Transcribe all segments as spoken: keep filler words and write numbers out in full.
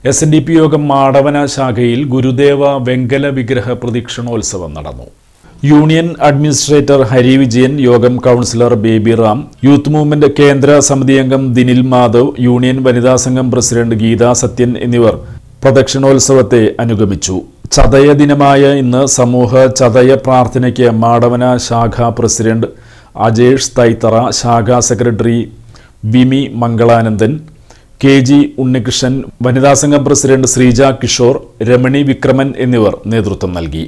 S N D P യോഗം മാടവന ശാഖയിൽ ഗുരുദേവ വെങ്കല വിഗ്രഹ പ്രദക്ഷിണോത്സവം നടന്നു. യൂണിയൻ അഡ്മിനിസ്ട്രേറ്റർ ഹരി വിജയൻ, യോഗം councillor Baby Ram, youth movement കേന്ദ്ര സമിതി അംഗം ദിനിൽ മാധവ്, യൂണിയൻ വനിതാ സംഘം പ്രസിഡന്റ് ഗീതാ സത്യൻ എന്നിവർ പ്രദക്ഷിണോത്സവത്തെ അനുഗമിച്ചു. ചതയ ദിനമായ ഇന്ന് സമൂഹ ചതയ പ്രാർത്ഥനയ്ക്ക് മാടവന ശാഖാ പ്രസിഡന്റ് അജേഷ് തൈത്തറ, ശാഖാ secretary Vimi Mangalanandan, K G Unnikrishnan, വനിതാ സംഘം പ്രസിഡന്റ് ശ്രീജ കിഷോർ, രമണി വിക്രമൻ എന്നിവർ നേതൃത്വം നൽകി.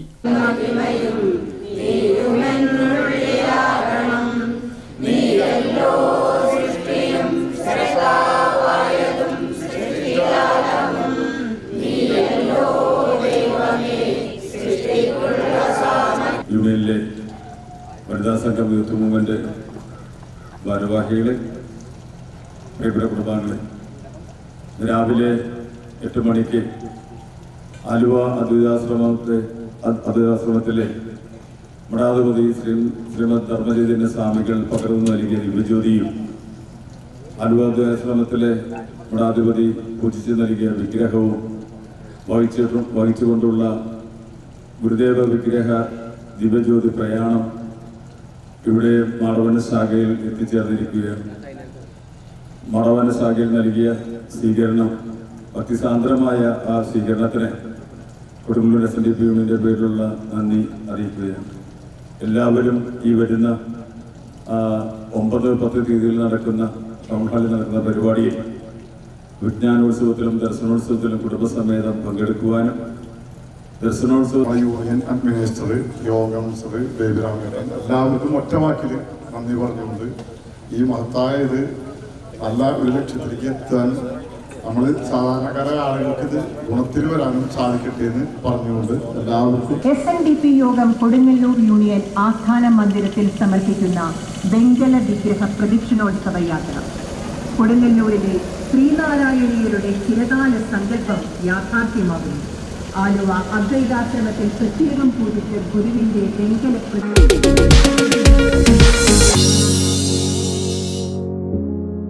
യൂണിയനിലെ വനിതാ സംഘം യൂത്ത് മൂവ്മെന്റ് ഭാരവാഹികളെ, പ്രിയപ്പെട്ട കുടുംബാംഗങ്ങളെ, രാവിലെ എട്ട് മണിക്ക് ആലുവ അദ്വൈതാശ്രമത്തെ അദ്വൈതാശ്രമത്തിലെ മഠാധിപതി ശ്രീ ശ്രീമദ് ധർമ്മചൈതന്യ സ്വാമികൾ പകർന്നു നൽകിയ ദിവ്യജ്യോതിയും ആലുവ അദ്വൈതാശ്രമത്തിലെ മഠാധിപതി പൂജിച്ച് നൽകിയ വിഗ്രഹവും വഹിച്ചിട്ടും വഹിച്ചുകൊണ്ടുള്ള ഗുരുദേവ വിഗ്രഹ ദിവ്യജ്യോതി പ്രയാണം ഇവിടെ മാടവന ശാഖയിൽ എത്തിച്ചേർന്നിരിക്കുകയാണ്. മാടവന ശാഖയിൽ നൽകിയ സ്വീകരണം, ഭക്തിസാന്ദ്രമായ ആ സ്വീകരണത്തിന് Kodungallur S N D P യൂണിയന്റെ പേരിലുള്ള നന്ദി അറിയിക്കുകയാണ്. എല്ലാവരും ഈ വരുന്ന ഒമ്പത് പത്ത് തീയതിയിൽ നടക്കുന്ന ടൗൺ ഹാളിൽ നടക്കുന്ന പരിപാടിയിൽ വിജ്ഞാനോത്സവത്തിലും ദർശനോത്സവത്തിലും കുടുംബസമേതം പങ്കെടുക്കുവാനും ദർശനോത്സവ യൂണിയൻ അഡ്മിനിസ്ട്രേറ്റർ, യോഗം കൗൺസിലർ ബേബി റാം എല്ലാവർക്കും ഒറ്റവാക്കിൽ നന്ദി പറഞ്ഞുകൊണ്ട് ഈ മഹത്തായ ഇത് നല്ല ഒരു ലക്ഷ്യത്തിലേക്ക് എത്താൻ നമ്മൾ സാധാരണക്കാരായ ആളുകൾക്ക് ഇത് ഗുണത്തിൽ വരാനും സാധിക്കട്ടെ എന്ന് പറഞ്ഞുകൊണ്ട് എല്ലാവർക്കും എസ് എൻ ഡി പി യോഗം കൊടുങ്ങല്ലൂർ യൂണിയൻ ആസ്ഥാന മന്ദിരത്തിൽ സമർപ്പിക്കുന്ന വെങ്കല വിഗ്രഹ പ്രദക്ഷിണോത്സവ യാത്ര കൊടുങ്ങല്ലൂരിലെ ശ്രീനാരായണീയരുടെ ചിരകാല സങ്കല്പം യാഥാർത്ഥ്യമാകുന്നു. ആലുവ അദ്വൈതാശ്രമത്തിൽ പ്രത്യേകം പൂജിച്ച ഗുരുവിന്റെ വെങ്കല